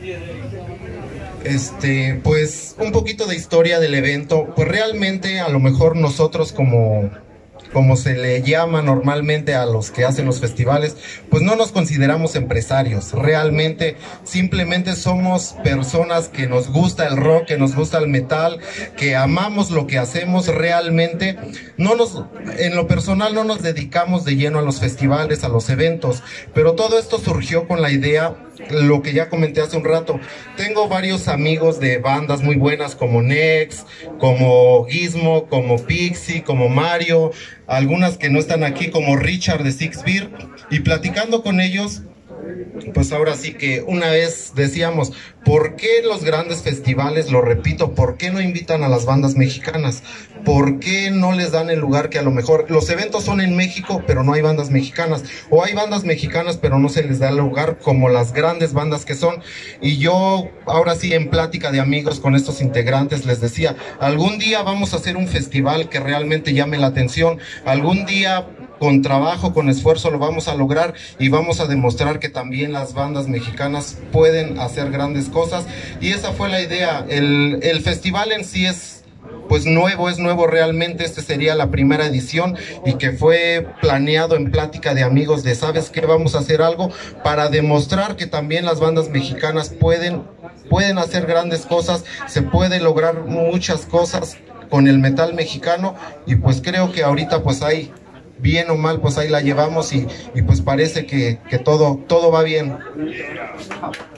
Pues un poquito de historia del evento. Pues realmente a lo mejor nosotros como se le llama normalmente a los que hacen los festivales, pues no nos consideramos empresarios. Realmente simplemente somos personas que nos gusta el rock, que nos gusta el metal, que amamos lo que hacemos. Realmente en lo personal no nos dedicamos de lleno a los festivales, a los eventos, pero todo esto surgió con la idea, lo que ya comenté hace un rato. Tengo varios amigos de bandas muy buenas como Nex, como Gizmo, como Pixie, como Mario, algunas que no están aquí como Richard de Six Beer, y platicando con ellos, pues ahora sí que una vez decíamos, ¿por qué los grandes festivales, lo repito, por qué no invitan a las bandas mexicanas? ¿Por qué no les dan el lugar que a lo mejor los eventos son en México, pero no hay bandas mexicanas? O hay bandas mexicanas, pero no se les da el lugar como las grandes bandas que son. Y yo, ahora sí, en plática de amigos con estos integrantes, les decía, algún día vamos a hacer un festival que realmente llame la atención, algún día con trabajo, con esfuerzo lo vamos a lograr y vamos a demostrar que también las bandas mexicanas pueden hacer grandes cosas. Y esa fue la idea. El festival en sí es nuevo realmente. Este sería la primera edición y que fue planeado en plática de amigos de, ¿sabes qué? Vamos a hacer algo para demostrar que también las bandas mexicanas pueden hacer grandes cosas, se puede lograr muchas cosas con el metal mexicano. Y pues creo que ahorita pues hay, bien o mal, pues ahí la llevamos y pues parece que todo va bien.